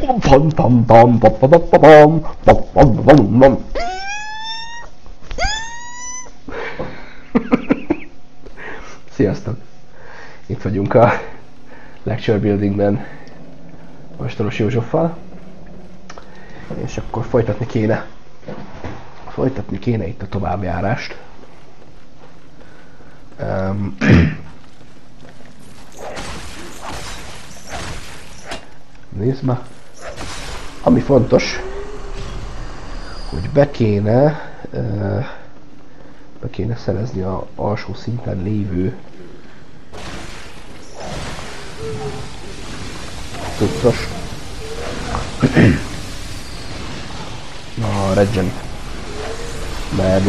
Sziasztok! Itt vagyunk a Lecture Buildingben Ostoros Józsoffal. És akkor folytatni kéne itt a továbbjárást. Nézd már! Ami fontos, hogy be kéne szerezni az alsó szinten lévő tudtos a Regent, meg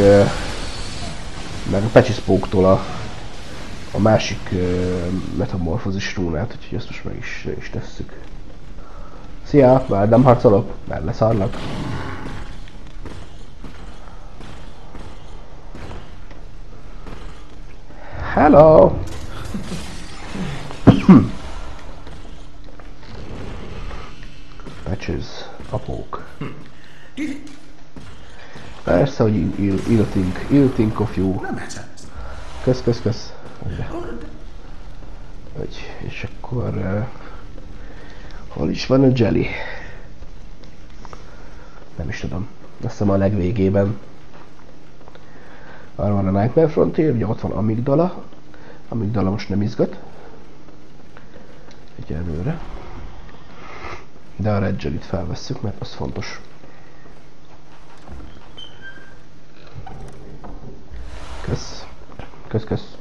a Pecsispóktól a másik metamorfózis rúnát, úgyhogy ezt most meg is tesszük. Szia, már nem harcolok, mert leszarlak. Hello! Patches, apók. Persze, hogy ill think of you. Kösz. És akkor... hol is van a jelly? Nem is tudom. Azt hiszem a legvégében. Arra van a Nightmare Frontier, ugye ott van Amygdala. Amygdala most nem izgat. Egyelőre. De a Red Jelly-t felvesszük, mert az fontos. Kösz.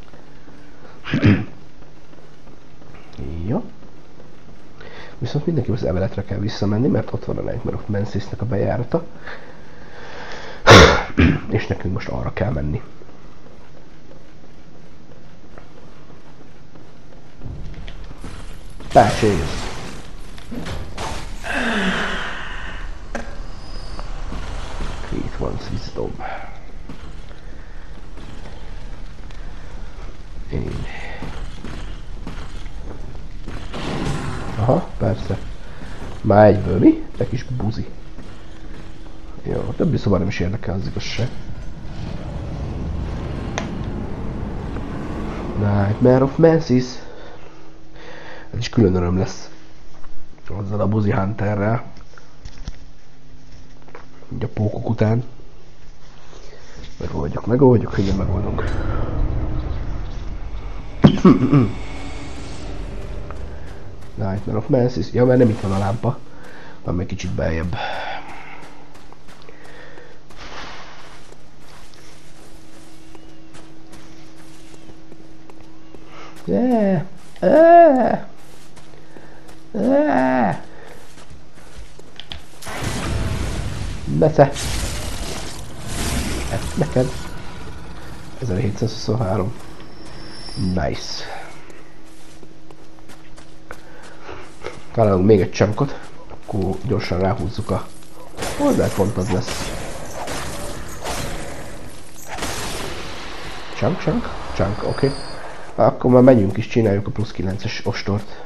Jó. Viszont mindenki az emeletre kell visszamenni, mert ott van a Nightmare of Mensis-nek a bejárata. És nekünk most arra kell menni. Patches! Create one's wisdom. Aha, persze. Már egyből mi? Te kis buzi. Jó, a többi szóval nem is érdekel az igazság. Nightmare of Mensis. Ez is külön öröm lesz. Azzal a buzi hunterrel. Ugye a pókok után. Megoldjuk, hogy megoldunk. Nightmare of Mensis. Ja, mert nem itt van a lámpa. Van még kicsit beljebb. Besze! Ez neked! 1723. Nice! Találunk még egy csunkot, akkor gyorsan ráhúzzuk a... Hozzá pont az lesz. Chunk, oké. Akkor már menjünk is, csináljuk a plusz 9-es ostort.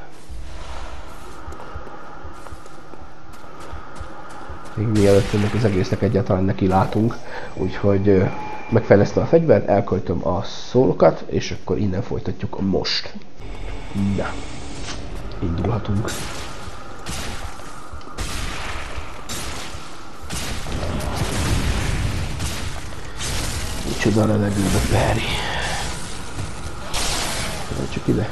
Még mielőtt ennek az egésznek egyáltalán neki látunk. Úgyhogy megfejlesztem a fegyvert, elköltöm a szólokat, és akkor innen folytatjuk most. Na, indulhatunk. Micsoda levegőbe verni. Csak ide.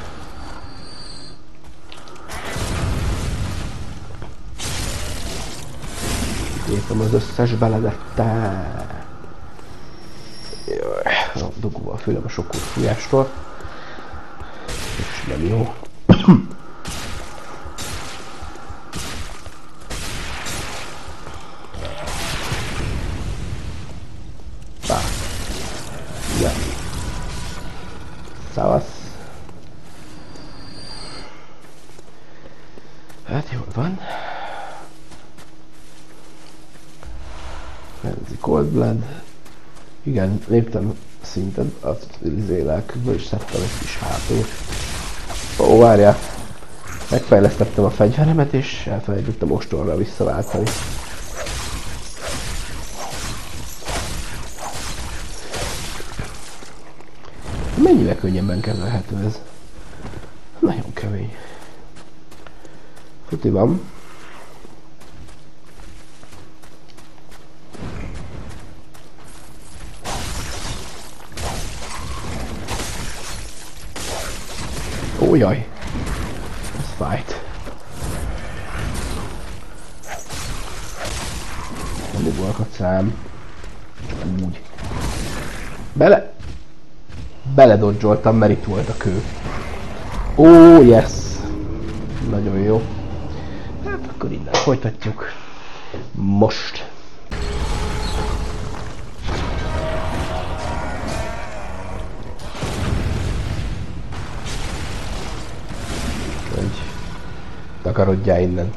Értem az összes beledettel. Jaj, dugóval főleg a sok fújástól. És nem jó. Ja. Szavasz. Hát jól van. Frenzy Cold Blood. Igen, léptem szinten, az lelkből is szedtem egy kis hátét. Ó, várjál! Megfejlesztettem a fegyveremet és elfelejtettem ostorra visszaváltani. Mennyire könnyebben kezelhető ez? Nagyon kemény. Futi van. Ó, jaj! Ez fájt. Nem ugolhatsz rám. Csak úgy. Beledodzsoltam, mert itt volt a kő. Ó, yes! Nagyon jó. Hát akkor innen folytatjuk. Most. Takarodjál innen.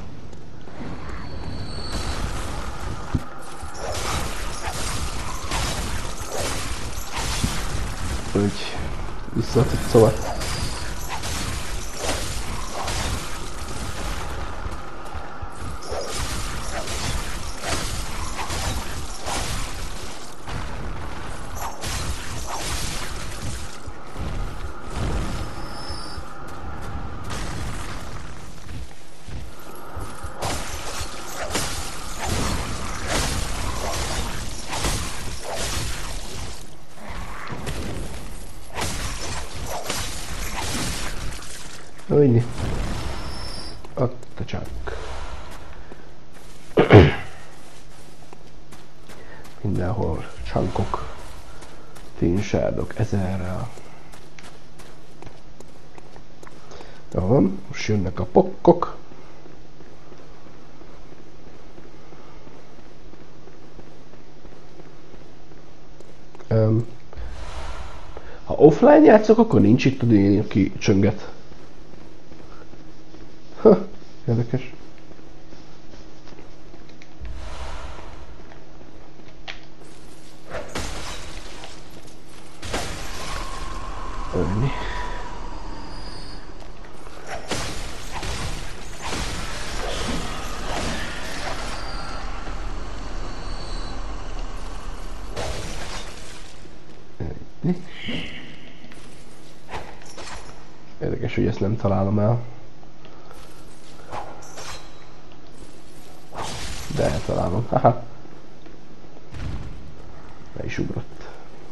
Úgy vissza a cuccomat. Úgy. Ott a csak. Mindenhol csankok, tínsárdok ezerrel. Jó van, most jönnek a pokkok. Ha offline játszok, akkor nincs itt, tudod, én ki csönget. Érdekes. Ölni. Érdekes, hogy ezt nem találom el. De eltalálom. Haha. Le is ugrott.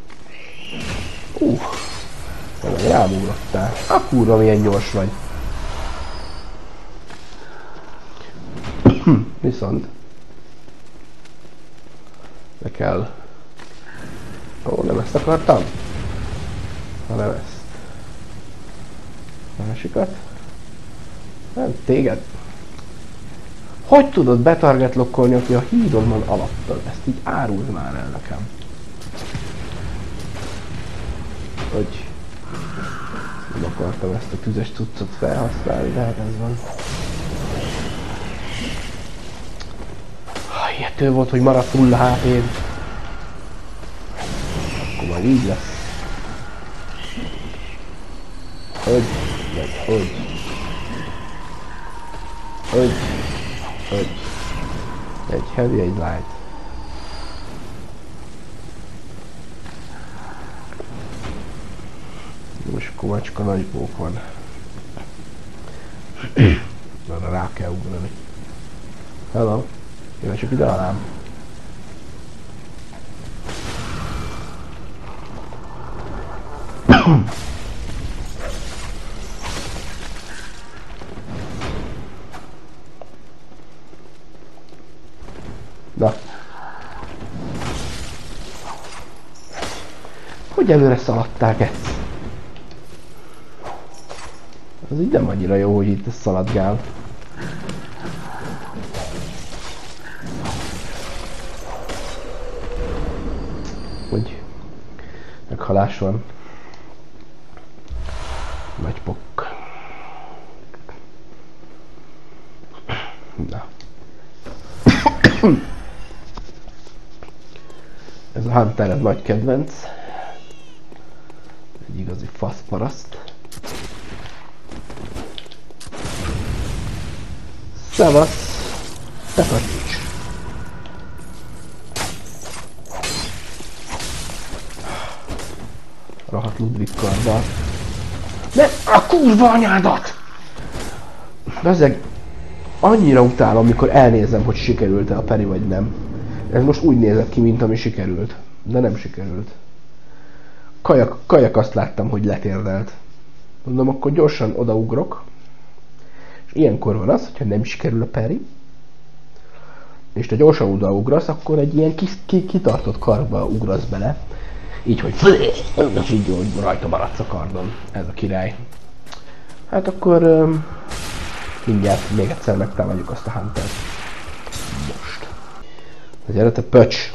Rám ugrottál. Kurva, milyen gyors vagy. Viszont le kell. Ó, nem ezt akartam? Hanem ezt. Másikat? Nem, téged. Hogy tudod betargetlokkolni, aki a hídon van alattad? Ezt így áruld már el nekem. Hogy nem akartam ezt a tüzes cuccot felhasználni, de hát ez van. Hihető volt, hogy maradt nulla HP-d. Akkor majd így lesz. Hogy? Hogy? Egy heavy, egy light. Most kovacska nagy bók van. Arra rá kell ugrani. Hello. Jöjj csak ide alám. Na. Hogy előre szaladták ezt? Az így nem annyira jó, hogy itt szaladgál. Hogy meghalás van. Nagy pokk. Na. Ez a Hunter, ez nagy kedvenc. Egy igazi faszparaszt. Szevasz! Te pacs! Rahat Ludwig karddal. Ne! A kurva anyádat! Bezzeg, annyira utálom, amikor elnézem, hogy sikerült-e a Penny vagy nem. Ez most úgy nézett ki, mint ami sikerült. De nem sikerült. Kajak azt láttam, hogy letérdelt. Mondom, akkor gyorsan odaugrok. És ilyenkor van az, hogyha nem sikerül a Perry, és te gyorsan odaugrasz, akkor egy ilyen kitartott karba ugrasz bele. Így, hogy rajta maradsz a kardon. Ez a király. Hát akkor mindjárt még egyszer megtámadjuk azt a Huntert. Most. Gyere te pöcs!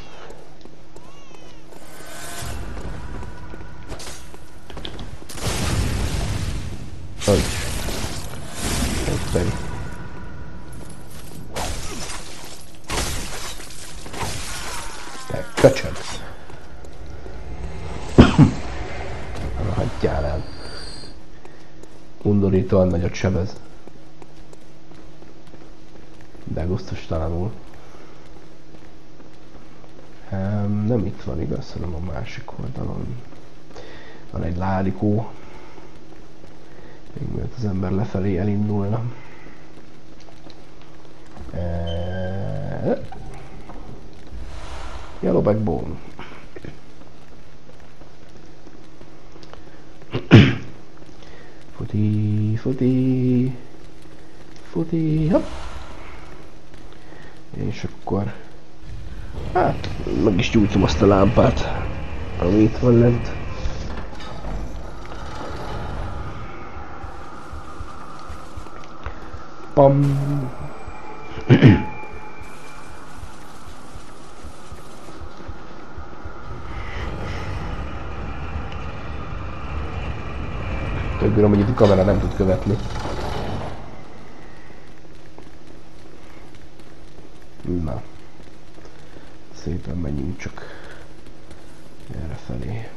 Hogy? Egy Perry. Te köcsög! Hagyjál el. Undorítóan nagyot sebez. De gusztustalanul. Nem itt van igaz, hanem a másik oldalon. Van egy ládikó. Még mielőtt az ember lefelé elindulna. Yellow backbone. Futi, futi, futi, hopp. És akkor, hát, meg is gyújtom azt a lámpát, ami itt van lent. Pam. Többírom, hogy itt a kamera nem tud követni. Na. Szépen menjünk csak erre felé.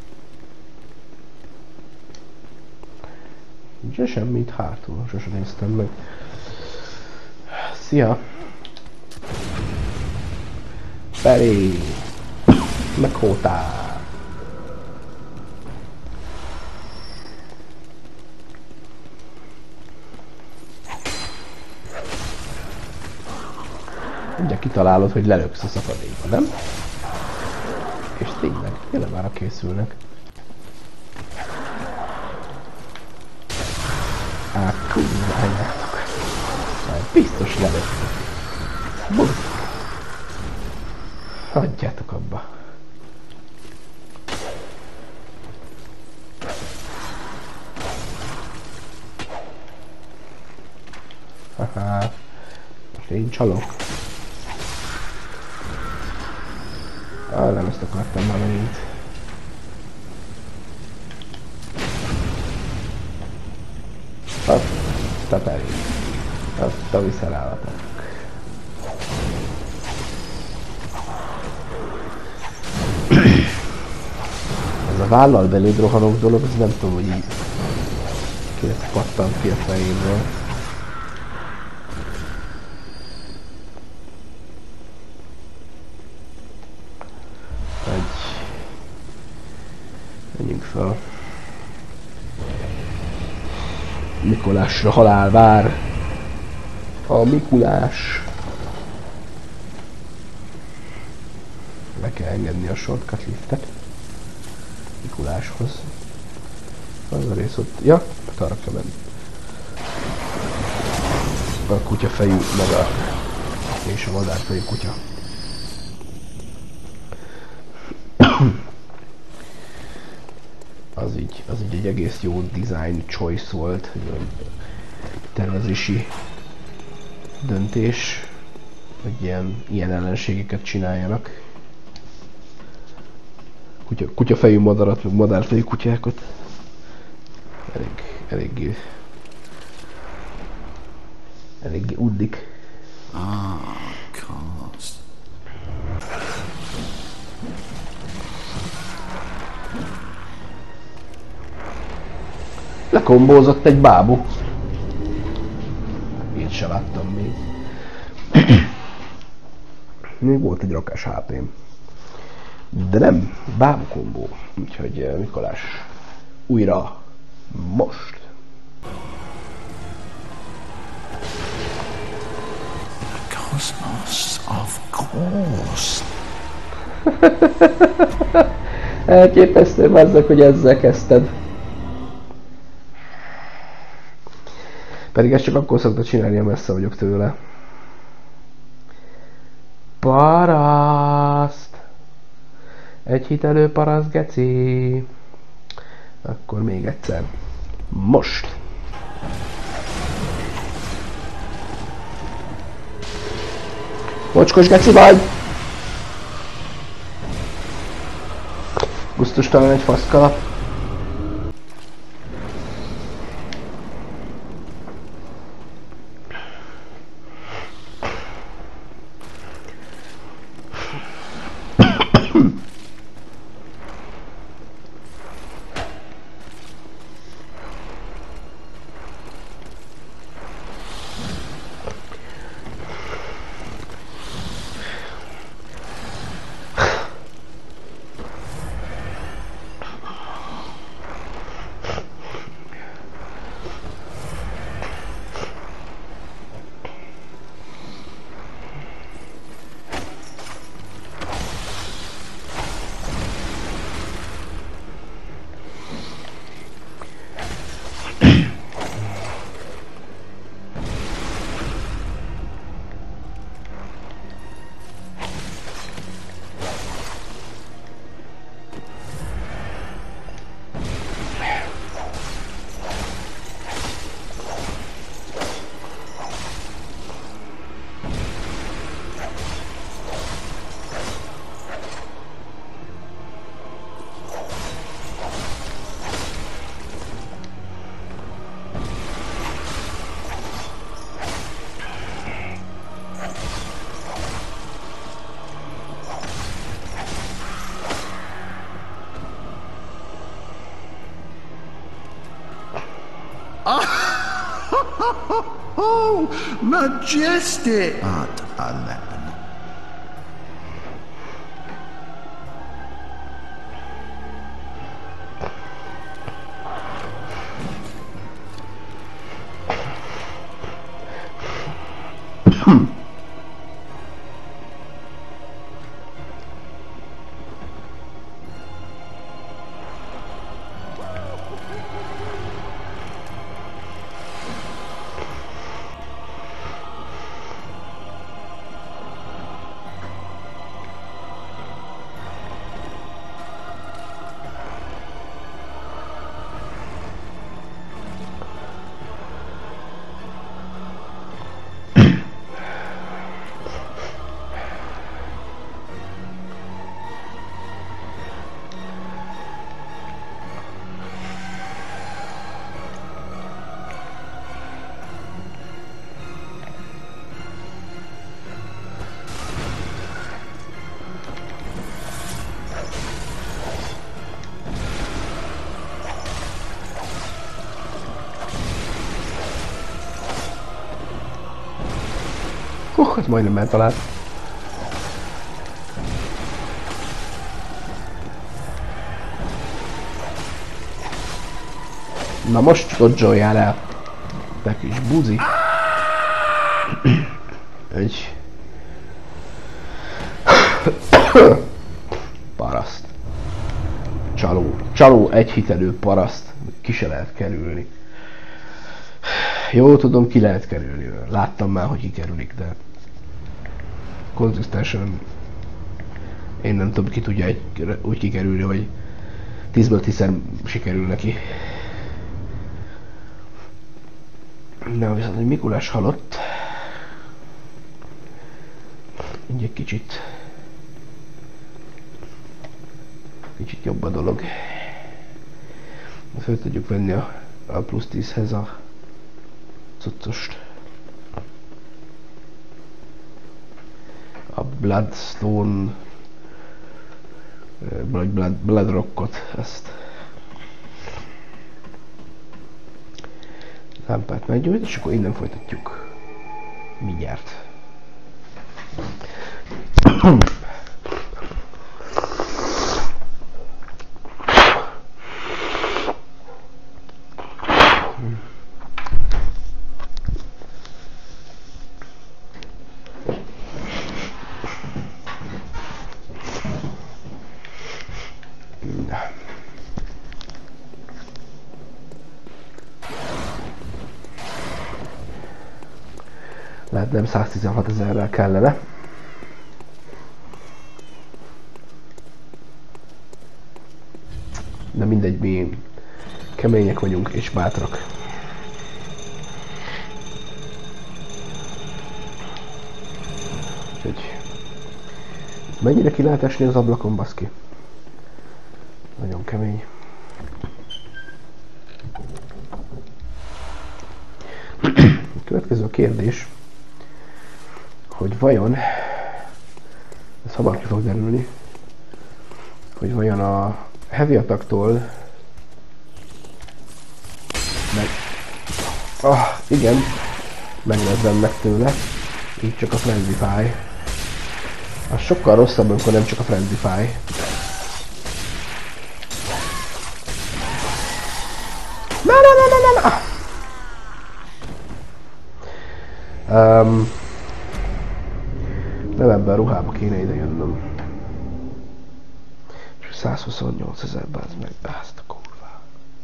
Nincs semmi itt hátul, sosem néztem meg. Szia! Perry! Meghótál! Ugye kitalálod, hogy lelöksz a szakadékba, nem? És tényleg már készülnek. Á, kurva anyátok. Biztos lelöksz. Buzd. Hagyjátok abba. Haha. Most én csalok. Nem ezt akartam már megint. Azt a Perry. Azt a viszelállatok. Ez a vállal beléd rohanok dolog, ez nem tudom, hogy így kész pattant ki a fejéről. Menjünk fel. Mikulásra halál vár. A Mikulás. Le kell engedni a shortcut liftet. Mikuláshoz. Az a rész ott. Ja, arra kell menni. A kutyafejű madár. És a madárfejű kutya. Az így egy egész jó design choice volt, egy tervezési döntés, hogy ilyen ellenségeket csináljanak. Kutyafejű madarat, meg madárfejű kutyákat. Eléggé uddik. Cast. Lekombózott egy bábú. Így se láttam még. Még volt egy rakás HP-m. De nem, bábu kombó. Úgyhogy Mikolás újra most. Cosmos, of course. Elképesztő azzal, hogy ezzel kezdted. Pedig ezt csak akkor szokta csinálni, ha messze vagyok tőle. Paraszt! Egy hitelő paraszt, geci! Akkor még egyszer. Most! Mocskos geci vagy! Gusztustalan egy faszkalap. Oh, majestic! Art 11. Hát majdnem eltalált. Na most dodge-oljál el. Te kis buzi. Egy... paraszt. Csaló. Csaló egy hitelő paraszt. Ki se lehet kerülni. Jó, tudom, ki lehet kerülni. Láttam már, hogy kikerülik, de... konzisztensen... Én nem tudom, ki tudja úgy kikerülni, hogy 10-ből 10-szer sikerül neki. Na, viszont, hogy Mikulás halott. Így egy kicsit jobb a dolog. Fel tudjuk venni a plusz 10-hez a cuccost. A Bloodstone Blood Rockot, ezt. Lámpát meggyújt, és akkor innen folytatjuk. mindjárt. Lehet nem 116 000-rel kellene. De mindegy, mi kemények vagyunk és bátrak. Úgyhogy mennyire ki lehet esni az ablakon, baszki? Nagyon kemény. A következő kérdés, hogy vajon, ez hamar ki fog derülni, hogy vajon a Heavy Attacktól igen, megnezzem meg tőle, így csak a Frenzy Fire. Az sokkal rosszabb, amikor nem csak a Frenzy Fire. Nem ebben a ruhába kéne ide jönnöm. És 128 000, bázd meg, azt a kurva.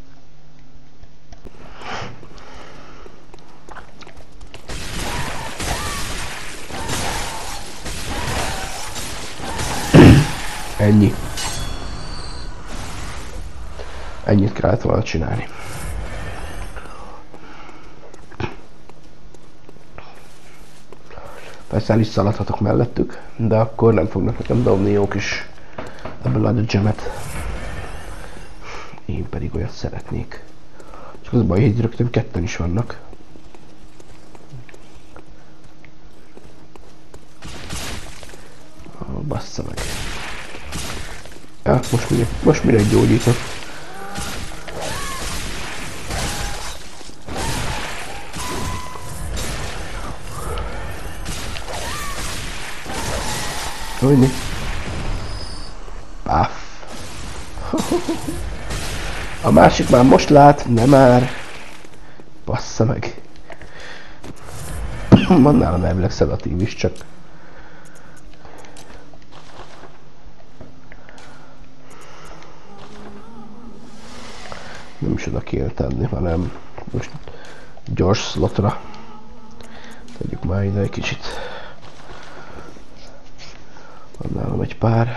Ennyi. Ennyit kellett volna csinálni. Persze el is szaladhatok mellettük, de akkor nem fognak nekem dobni jó kis ebből a gemet. Én pedig olyat szeretnék. Csak az baj, hogy rögtön ketten is vannak. Bassza meg. Ja, most mire gyógyítok. Hogy? Páff. A másik már most lát, nem már. Bassza meg. Van nálam elvileg szedatív is, csak. Nem is oda kéne tenni, hanem most gyors slotra. Tegyük már ide egy kicsit. Van nálam egy pár.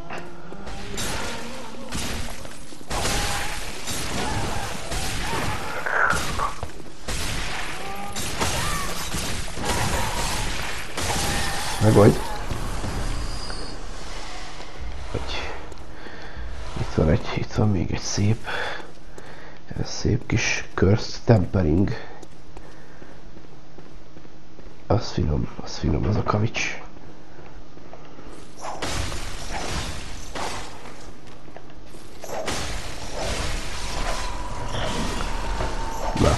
Megold. Itt van még egy szép. Ez szép kis Cursed Tempering. Az finom az a kavics. Na.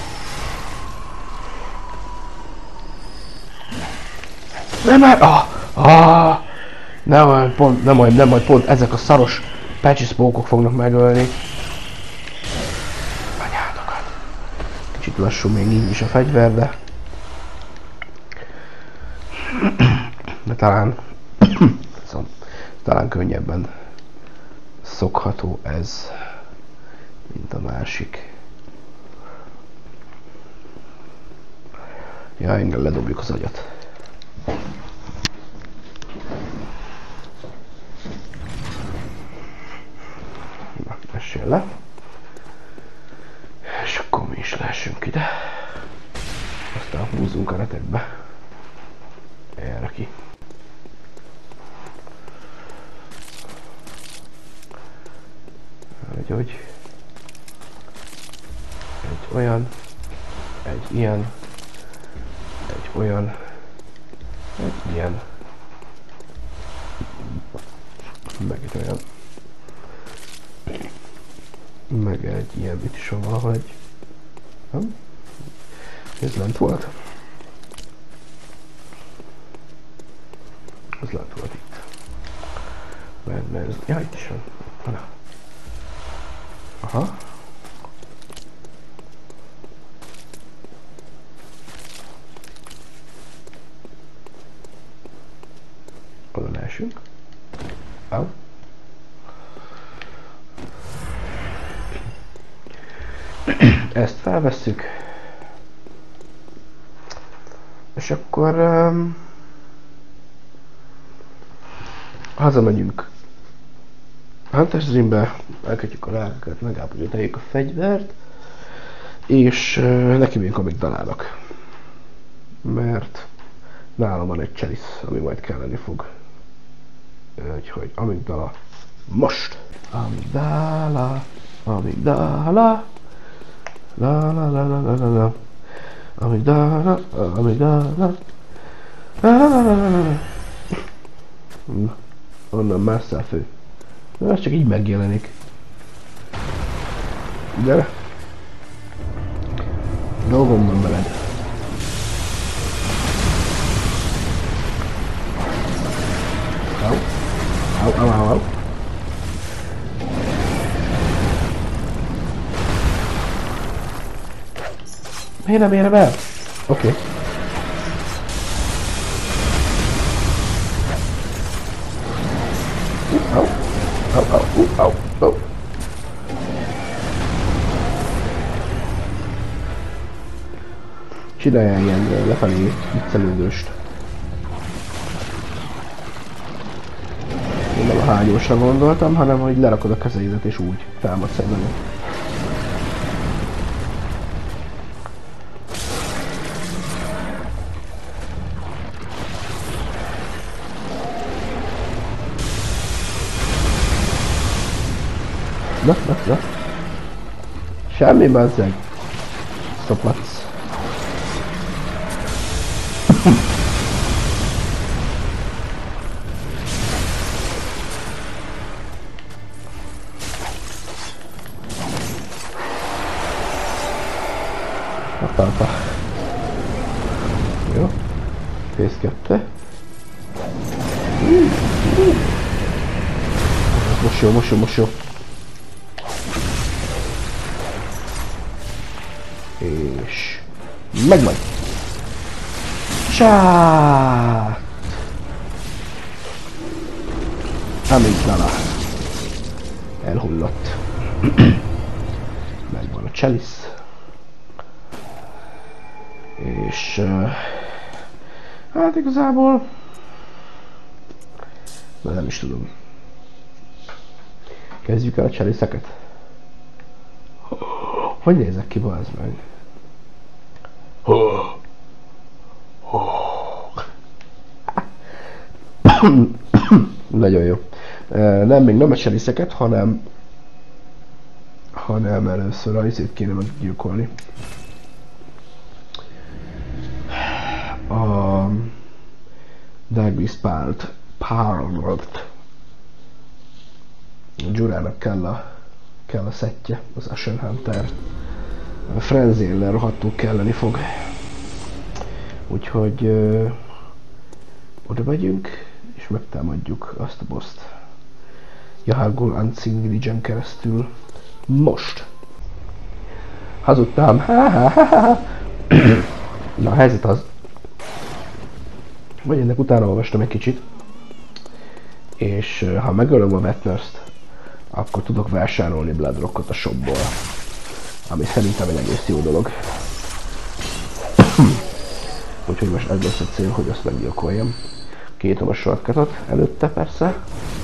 Nem már! Nem majd pont ezek a szaros patchy spoke-ok fognak megölni. Anyátokat. Kicsit lassú még így is a fegyver, de talán könnyebben szokható ez, mint a másik. Ja, innen ledobjuk az agyat. Na, essél le. És akkor mi is lehessünk ide. Aztán húzzunk a retekbe. Erre ki. Hogy egy olyan, egy ilyen, egy olyan, egy ilyen, meg egy olyan, meg egy ilyen, itt is van valahogy, nem? Ez lent volt. az lent volt itt. Mert ez... Ja, itt is van. Na. Aha. Oda leesünk. Au. Ezt felvesszük. És akkor hazamegyünk Hunter's Dreambe, elkötjük a rákokat, megállapodjuk a fegyvert, és neki megyünk amigdalának. Mert nálam van egy chalice, ami majd kelleni fog. Úgyhogy amigdala most! Amigdala, amigdala, la la la la la la la. Amigdala, amigdala, la la la la la la. Onnan másszál fő. Ez csak így megjelenik. Gyere! Dolgom van veled. Au. Au, au, au, au. Miért nem érem el? Oké. Okay. Au, au, au, au, au. Csináljál ilyen lefelé viccelődőst. Én nem a hányósra gondoltam, hanem hogy lerakod a kezeidet és úgy támadsz egy nagyon. Na, na, na. Semmi bazzeg. Szopatsz. Apa. Jó. Fész 2. Most jó, most jó, most jó. És... megvan! Csát! Amigdala. Elhullott. Megvan a chalice. És... hát igazából... nem is tudom. Kezdjük el a chalice-eket. Hogy nézek ki, bazd meg? Nagyon jó. Nem, még nem a chalice-eket, hanem először a izét kéne meggyilkolni. A Darkbeast Parrot. Jurának kell a szettje, az Ashen Hunter. A Frenzy-ellel rohadtul kelleni fog. Úgyhogy oda megyünk és megtámadjuk azt a boszt. Yahar'gul Unseen Legion keresztül. Most! Hazudtam! Na a helyzet az, vagy ennek utána olvastam egy kicsit, és ha megölöm a Wetners-t, akkor tudok vásárolni Bloodrockot a shopból, ami szerintem egy egész jó dolog. Úgyhogy most ez lesz a cél, hogy azt meggyilkoljam. Kinyitom a shortcutot előtte persze,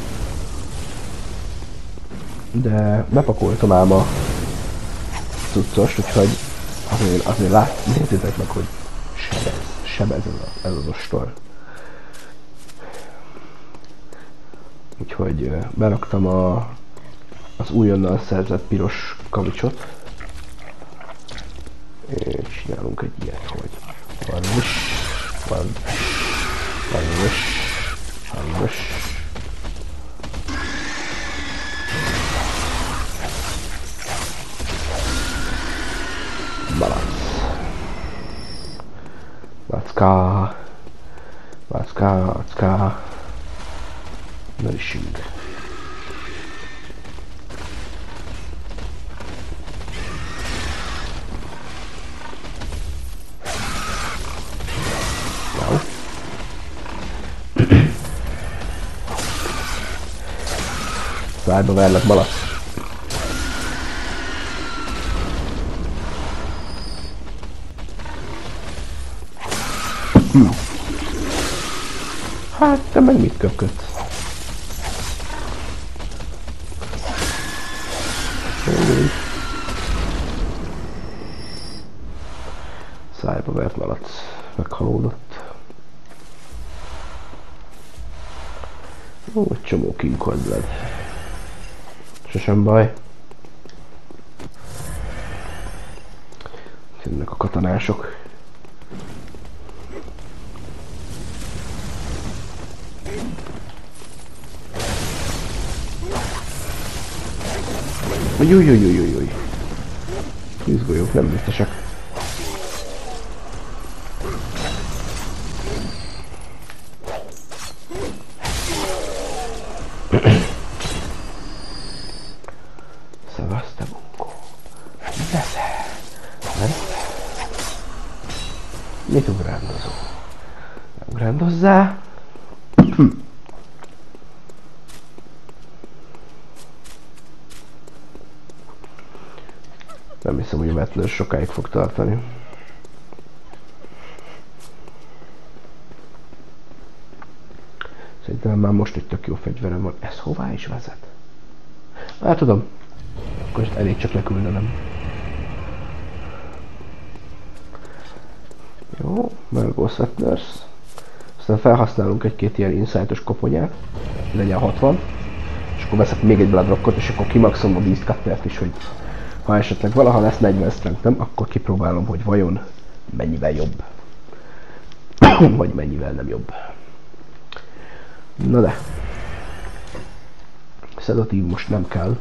de bepakoltam ám a cuccost, úgyhogy azért nézzétek meg, hogy sebez ez az ostor. Úgyhogy beraktam az újonnan szerzett piros kavicsot, és csinálunk egy ilyet, hogy van Balance. Let's go. Nourishing. Wow. Szájba verlek malac. Hát, te meg mit köpködsz? Szájba vert malac. Meghalódott. Ó, egy csomó kinkodled. Sosem baj. Jönnek a katonások. Jújjújjújjújjúj. Tűzgolyók nem biztosak. Szevasz, te bunkó. Nesze! Mit ugrándozol? Ugrándozzál? Nem hiszem, hogy a vetülő sokáig fog tartani. Szerintem már most egy tök jó fegyverem van. Ez hová is vezet? Hát tudom. Akkor ezt elég csak leküldenem. Jó, Mergo Settlers. Aztán felhasználunk egy-két ilyen insightos koponyát. Legyen 60. És akkor veszek még egy Bloodrockot, és akkor kimaxolom a Beastcuttert is, hogy ha esetleg valaha lesz 40 strength-em, akkor kipróbálom, hogy vajon mennyivel jobb. Vagy mennyivel nem jobb. Na de. Sedatív most nem kell.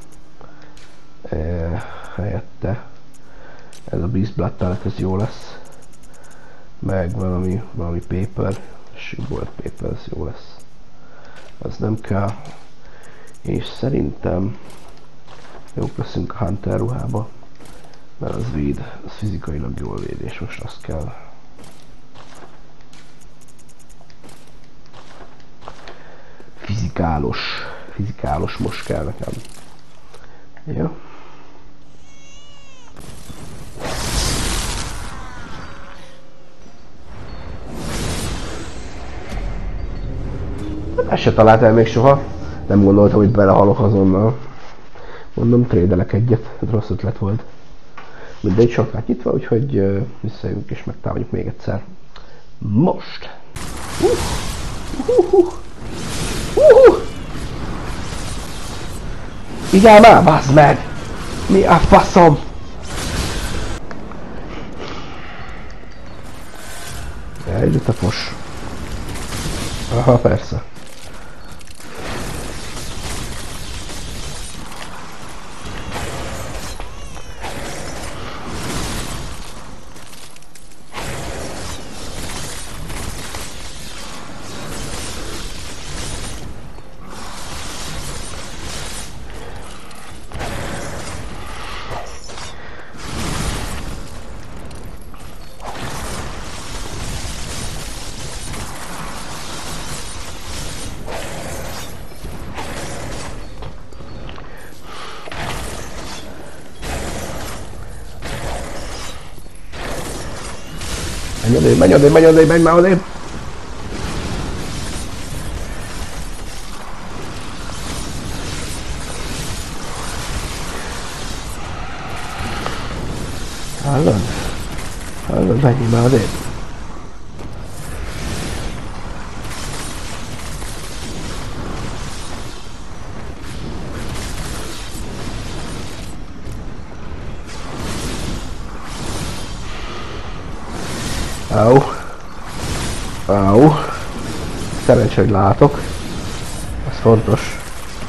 Helyette ez a Beast Blood Pellet, ez jó lesz. Meg valami paper, Shipboard paper, ez jó lesz. Az nem kell. És szerintem jók leszünk a Hunter ruhába, mert az véd, az fizikailag jól véd, és most azt kell. Fizikálos most kell nekem. Jó. Ezt se talált el még soha. Nem gondoltam, hogy belehalok azonnal. Mondom, trédelek egyet, ez rossz ötlet volt. Mindegy, sarkát nyitva, úgyhogy visszajövünk és megtámadjuk még egyszer. Most! Vigyázz már, bazd meg! Mi a faszom? Eljött a fos. Aha, persze. Menj odébb, menj már odébb! Hallod? Menj már odébb! Au. Szerencsé, hogy látok. Ez fontos.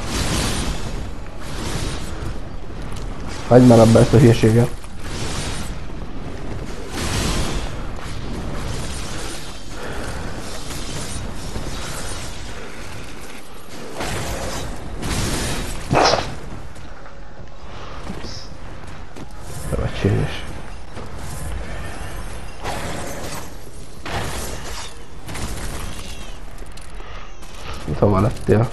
Hagyd már abba ezt a hülyeséget. Lehetséges. Itt hova lettél?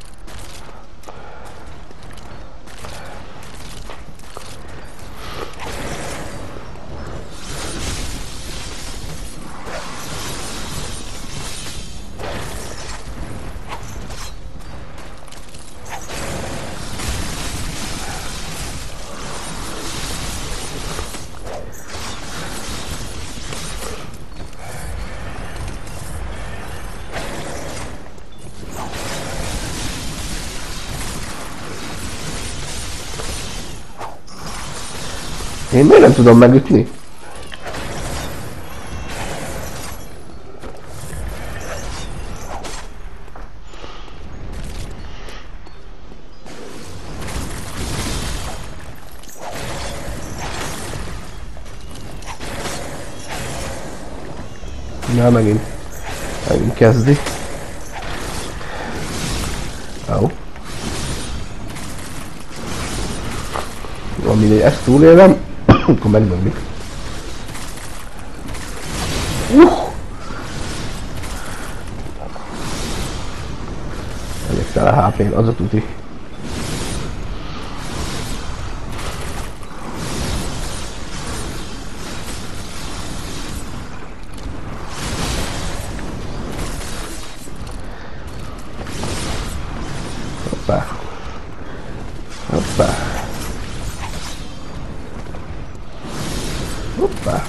Én miért nem tudom megütni? Na, megint kezdi. Au. Mindegy, ezt túlélem, akkor megdöglik. Elég tele HP-n, az a tuti. Hoppá. Hoppá. Hoppá.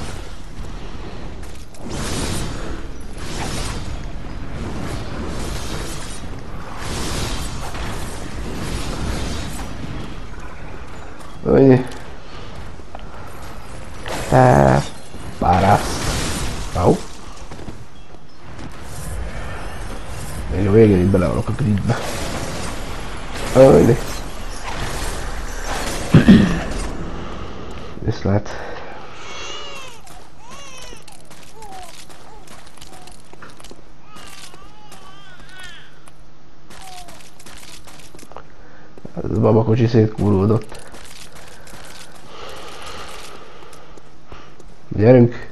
Oj. Párász. Au. Még a végén itt belevalok a gridbe. Oj. Viszlát. Ez a babakocsi szétkúródott. Gyerünk!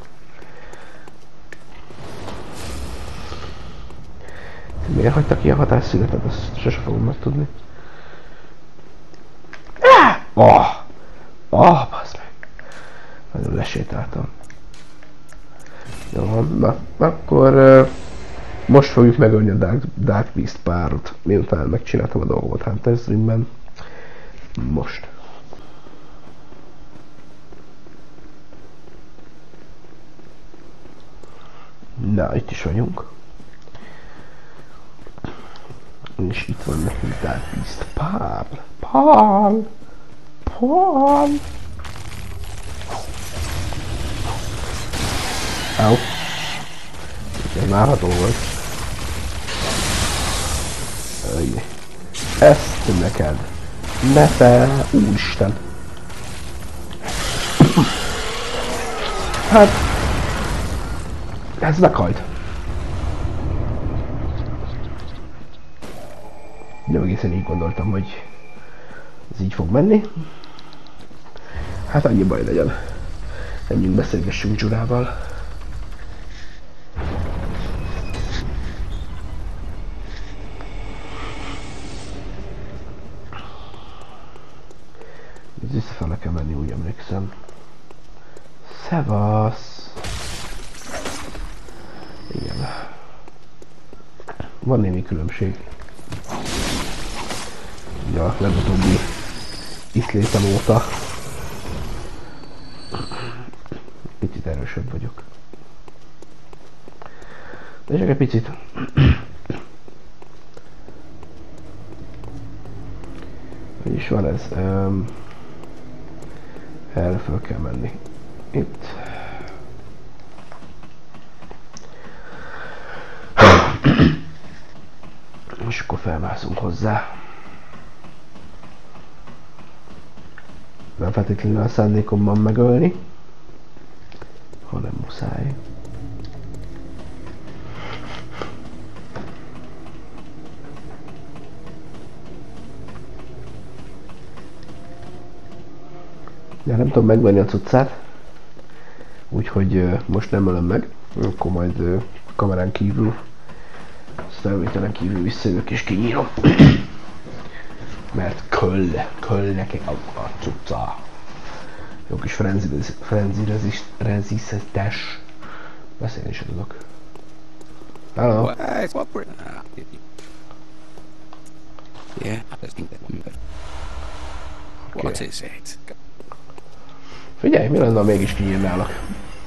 Miért hagyta ki a hatásszünetet? Azt sose fogom megtudni. Bassz meg! Nagyon lesétáltam. Jó, na, akkor most fogjuk megölni a Dark Beast párot, miután megcsináltam a dolgot Hunter Streamben. Most. Na, itt is vagyunk. És itt van nekünk Dark Beast pár. Pál! Au. Ez várható volt. Ezt neked. Ne te, úristen. Hát... ez meghajt. De egészen így gondoltam, hogy ez így fog menni. Hát annyi baj legyen. Menjünk, beszélgessünk Dzsurával. Ez visszafele kell menni, úgy emlékszem. Szevasz! Igen. Van némi különbség. Ja, legutóbbi iszlétem óta. Picit erősebb vagyok. De csak egy picit. Hogy is van ez? Erre fel kell menni. Itt. És akkor felmászunk hozzá. Nem feltétlenül a szándékom van megölni, hanem muszáj. Ja, nem tudom megvenni a cuccát. Úgyhogy most nem ölöm meg. Akkor majd kamerán kívül, felvételen kívül visszajövök és kinyírom. Mert köll neki a cucca. Jó kis frenzi rezistens. Beszélni sem tudok. Hello? Yeah, I think that. What is it? Figyelj, mi lenne, ha mégis kinyírnálak?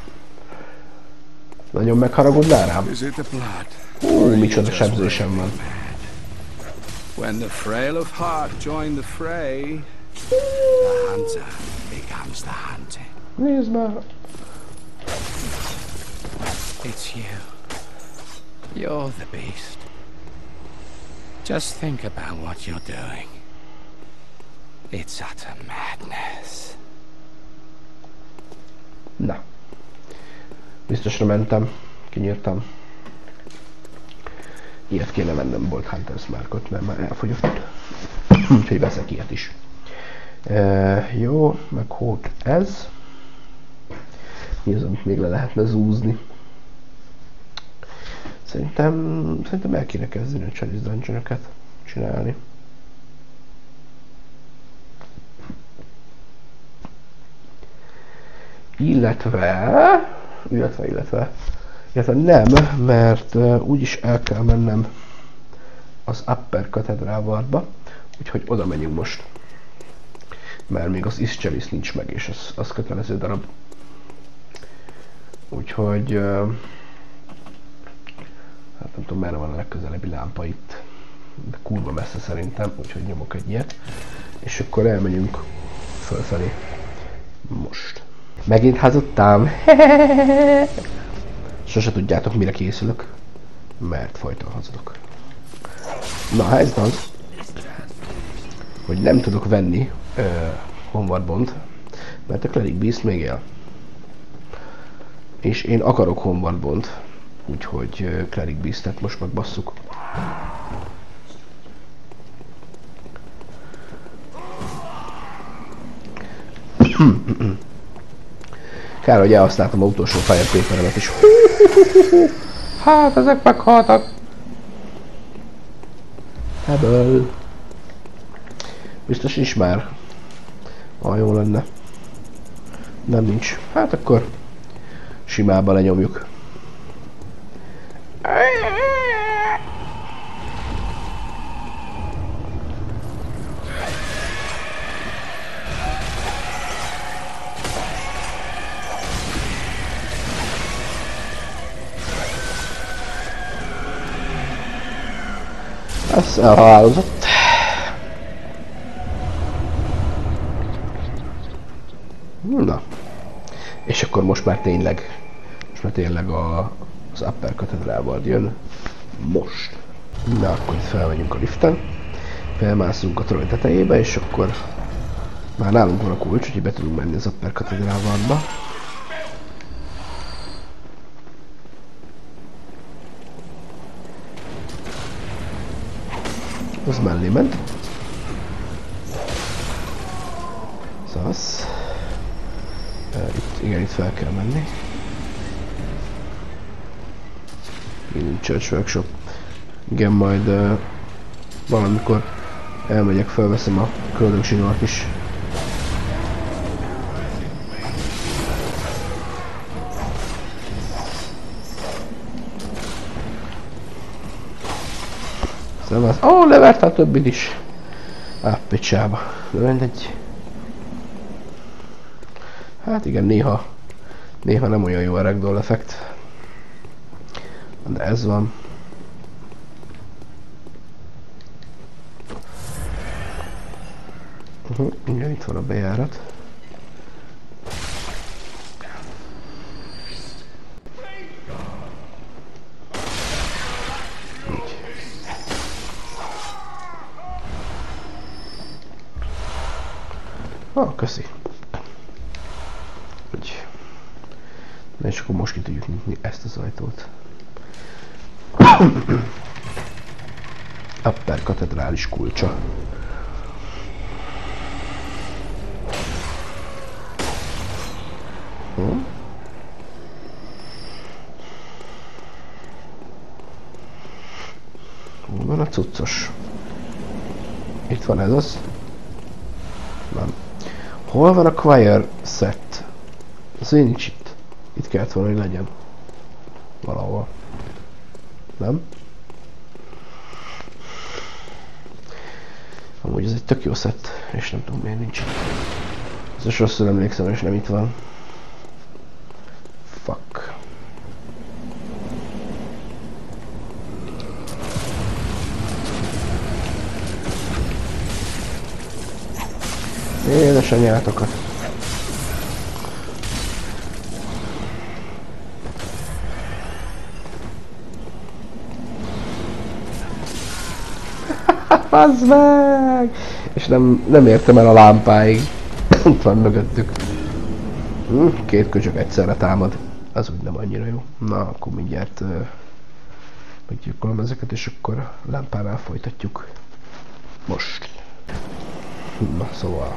Nagyon megharagudnál rám? Is it the blood? Micsoda sebzésem van. When the frail of heart join the fray, the hunter becomes the hunted. Nézd már! It's you. You're the beast. Just think about what you're doing. It's utter madness. Na. Biztosra mentem. Kinyírtam. Ilyet kéne vennem, Bolt Hunters Markot, mert már elfogyott. Úgyhogy veszek ilyet is. Jó, meg hót ez. Mi az, amit még le lehetne zúzni? Szerintem el kéne kezdeni a Chalice Dungeon-öket csinálni. Illetve nem, mert úgyis el kell mennem az Upper Cathedral Wardba, úgyhogy oda megyünk most. Mert még az Ischelis nincs meg, és az kötelező darab. Úgyhogy hát nem tudom, merre van a legközelebbi lámpa itt. De kurva messze szerintem, úgyhogy nyomok egy ilyet. És akkor elmegyünk fölfelé. Most. Megint hazudtam. Sose tudjátok, mire készülök. Mert folyton hazudok. Na, a helyzet az, hogy nem tudok venni Homeward Bond, mert a Cleric Beast még él. És én akarok Homeward Bond, úgyhogy Cleric Beastet most megbasszuk. Kár, hogy elhasználtam az utolsó Fire Paper-emet is. Hát, ezek meghaltak. Ebből. Biztos is már. Jó lenne. Nem nincs. Hát akkor simában lenyomjuk. Ez elhalálozott. Na. És akkor most már tényleg az Upper Cathedral Ward jön. Most. Na, akkor itt felmegyünk a liften. Felmászunk a torony tetejébe, és akkor már nálunk van a kulcs, úgyhogy be tudunk menni az Upper Cathedral Wardba. Az mellé ment. Szasz. Igen, itt fel kell menni. Minimum Church Workshop. Igen, majd valamikor elmegyek, felveszem a köldögzsinort is. Nem az. Ó, leverte a többit is. Picsába. De mindegy. Hát igen, néha nem olyan jó a ragdoll effekt. De ez van. Igen, itt van a bejárat. Köszi. Úgy. Na és akkor most ki tudjuk nyitni ezt az ajtót. Upper katedrális kulcsa. Hol van a cuccos? Itt van ez az? Nem. Hol van a choir set? Az én nincs itt. Itt kellett volna, hogy legyen. Valahol. Nem? Amúgy ez egy tök jó set, és nem tudom miért nincs itt. Ez rosszul emlékszem, és nem itt van. Fuck. Édesanyátokat. Bazd meg! És nem értem el a lámpáig. Ott van mögöttük. Két köcsög egyszerre támad. Az úgy nem annyira jó. Na, akkor mindjárt meggyilkolom ezeket, és akkor a lámpánál folytatjuk. Most. Na, szóval.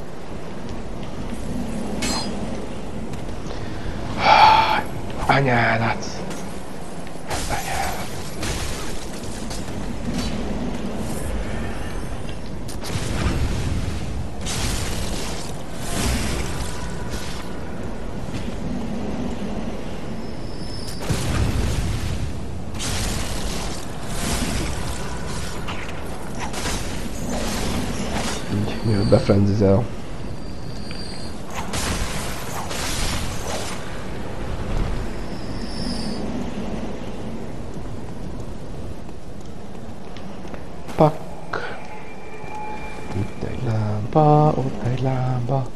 Anyádat! Anyádat! Így, mielőtt befrenzizel. Pak. Itt egy lámpa, ott egy lámpa.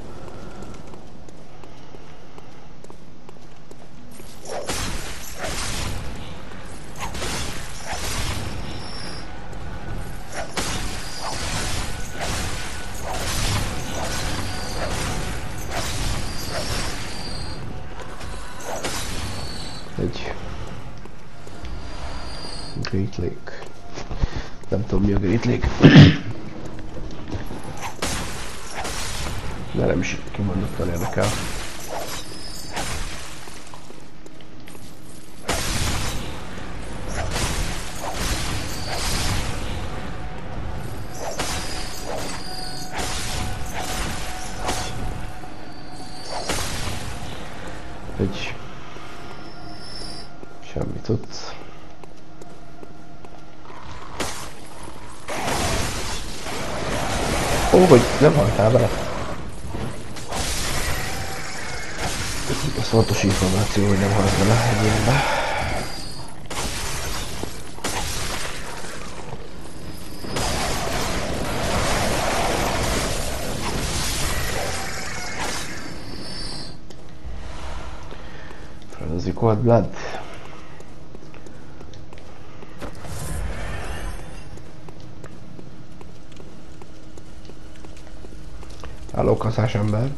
Egy Great Lake. Nem tudom mi a Great Lake. De nem is kimondottan érdekel. Egy semmi tudsz. Ó, hogy nem haltál bele. Ez fontos információ, hogy nem halt bele egyébben. Frenzy Cold Blood. Halló, kaszás ember.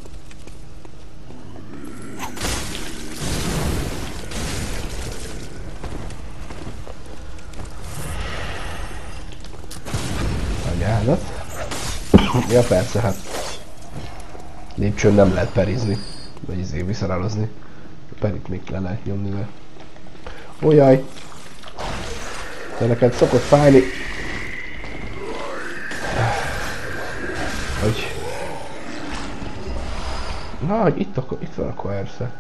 Anyádat. Ja persze, hát lépcsőn nem lehet perizni, vagy visszarálozni. A perit még le lehet nyomni le. Ó jaj! De neked szokott fájni. Hogy... Na, hogy itt van a choir set.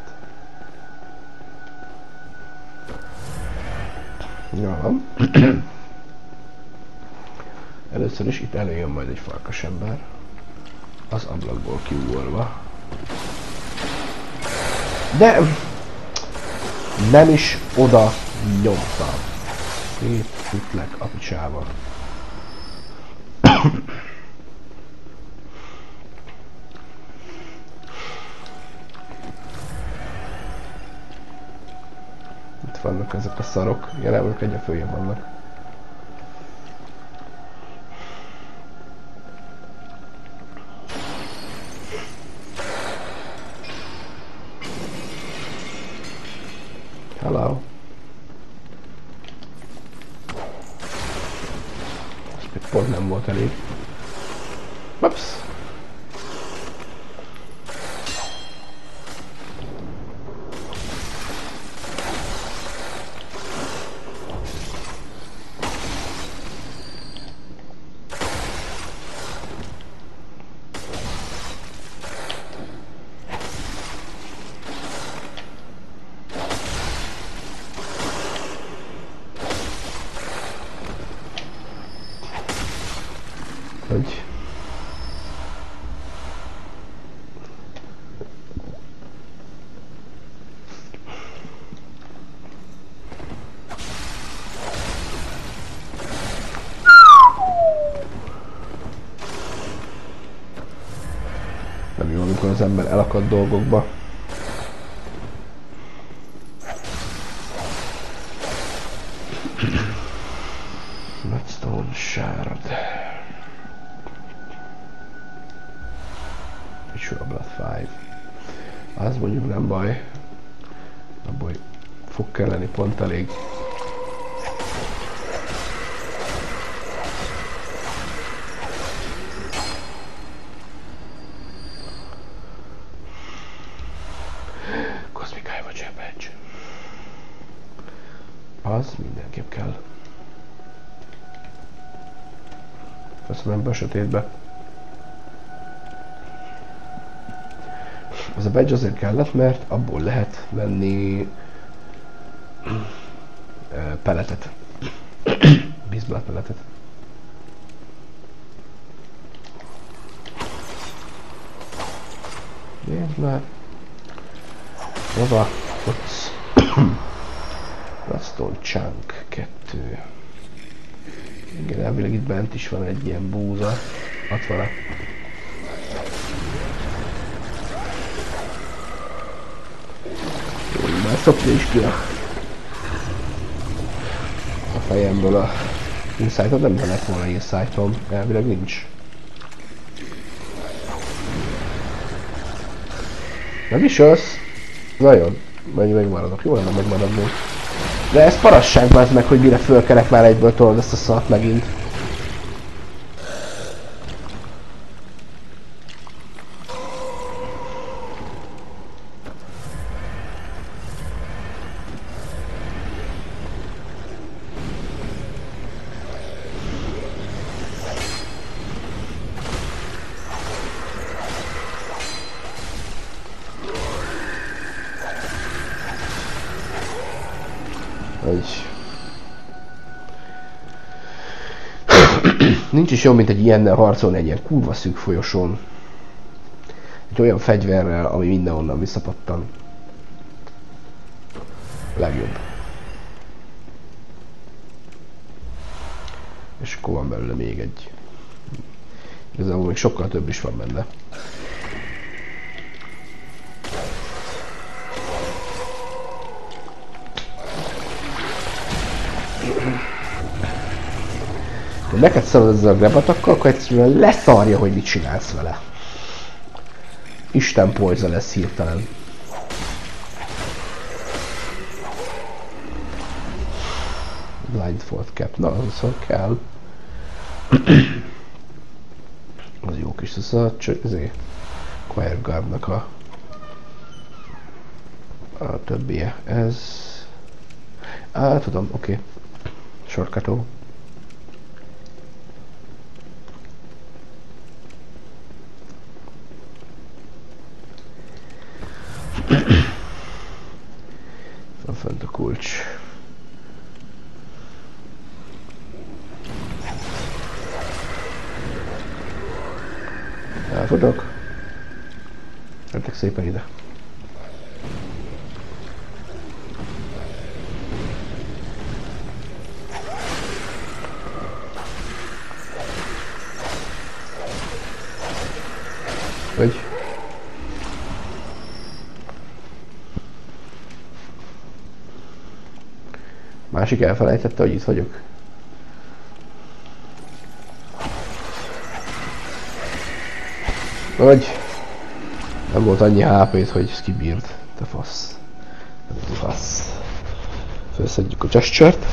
Jó van. Először is itt előjön majd egy farkas ember. Az ablakból kiugorva. De nem is oda nyomtam. Itt ütlek a picsába. Itt vannak ezek a szarok. Jelenleg egyre följebb vannak. Hello. Ez még pont nem volt elég. Ups. Hogy... Nem jó, amikor az ember elakad dolgokba. Redstone shard. Sure, blood 5. Az mondjuk nem baj. Abból fog kelleni pont elég. Cosmic Eye vagy Badge. Az mindenképp kell. Köszönöm be a sötétbe. Ez a badge azért kellett, mert abból lehet venni peletet. Bizblat peletet. Nézd már. Hova? Ott. Redstone Chunk 2. Igen, elvileg itt bent is van egy ilyen búza. Ott van. Már szopja is ki a fejemből a insight-ot, nem lett volna insight-om, elvileg nincs. Nem is az? Nagyon. Mennyi megmaradok, jó lenne megmaradni. De ez parasság bazd meg, hogy mire fölkelek már egyből tolod ezt a szart megint. Nincs is jobb, mint egy ilyennel harcolni egy ilyen kurva szűk folyosón. Egy olyan fegyverrel, ami mindenhonnan visszapattan. Legjobb. És akkor van belőle még egy. Igazából még sokkal több is van benne. Ha neked szalad ezzel a grabatakkal, akkor egyszerűen leszarja, hogy mit csinálsz vele. Isten poison lesz hirtelen. Blindfold cap, na az viszont kell. Az jó kis szusza, csak ezért Choir Guardnak a többie. Ez... tudom, oké. Sorkató. Van fent a kulcs. Elfogok. Jöttek szépen ide. Vagy? Másik elfelejtette, hogy itt vagyok. Vagy nem volt annyi HP-t, hogy ezt kibírt. Te fasz. Te fasz. Felszedjük a gesture-t.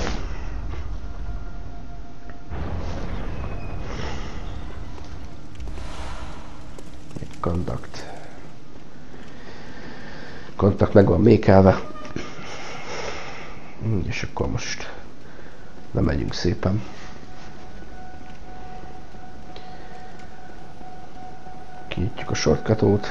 Kontakt. Kontakt meg van mékelve. És akkor most nem megyünk szépen. Kinyitjuk a shortcutot.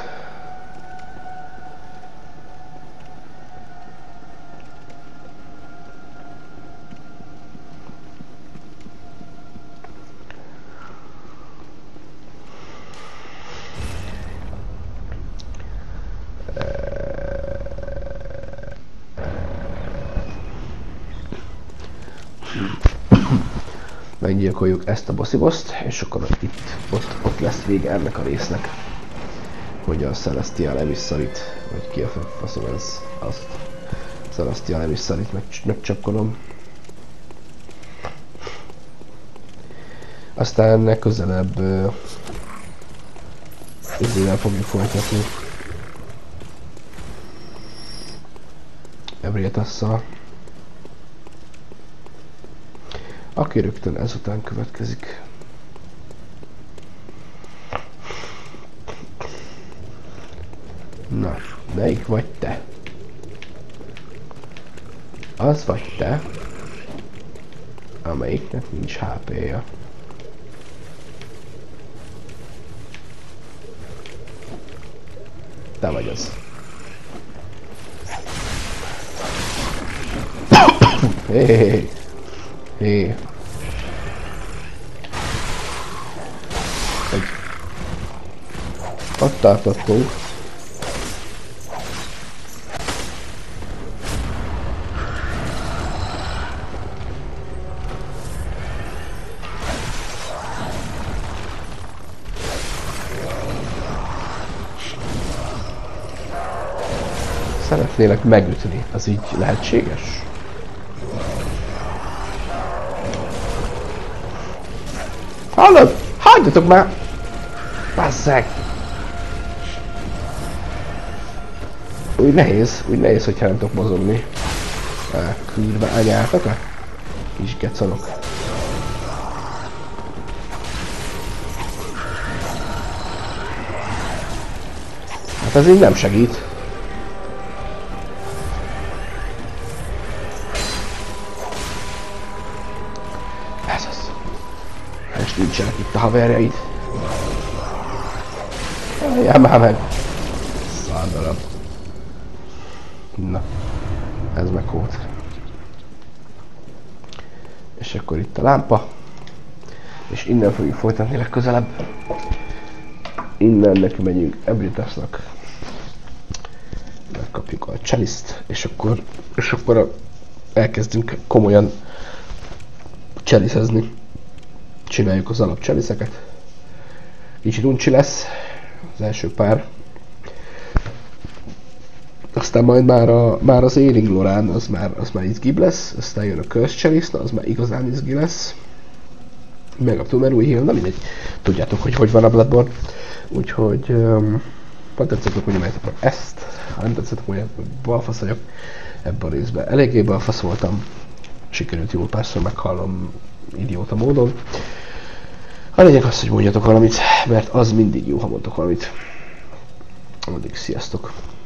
meggyilkoljuk ezt a bossiboszt, és akkor ott lesz vége ennek a résznek. Hogy a Celestial Emissary-t, vagy ki a faszom ez, azt Celestial Emissary-t megcsapkodom. Aztán ennek közelebb ezzel fogjuk folytatni. Ebrietas-szal. Aki rögtön ezután következik. Na, melyik vagy te? Az vagy te, amelyiknek nincs HP-ja. Te vagy az. Hé. Ott tartottunk. Szeretnélek megütni, az így lehetséges? Hallod? Hagyjatok már! Basszeg! Úgy nehéz, hogyha nem tudok mozogni. Kurva anyátok-e? Kis gecanok. Hát ez így nem segít. Ez az. És nincsenek itt a haverjaid. Jár már meg. Szardarab. Na. Ez meg volt. És akkor itt a lámpa. És innen fogjuk folytatni legközelebb. Innen neki megyünk Ebrietasnak. Megkapjuk a chalice-t, és akkor elkezdünk komolyan chalice-ezni. Csináljuk az alap chalice-eket. Kicsit uncsi lesz az első pár. Aztán majd már az Ailing Loran az már izgibb lesz, aztán jön a Curse Chalice, az már igazán izgi lesz. Meg a Tumeru Heal, na mindegy, tudjátok, hogy van a Bloodborne. Úgyhogy, ha tetszettek, hogy nyomjátok ezt, ha nem tetszettek, hogy balfasz vagyok ebben a részben. Eléggé balfasz voltam, sikerült jól párszor meghallom idióta módon. A lényeg az, hogy mondjatok valamit, mert az mindig jó, ha mondtok valamit. Addig sziasztok!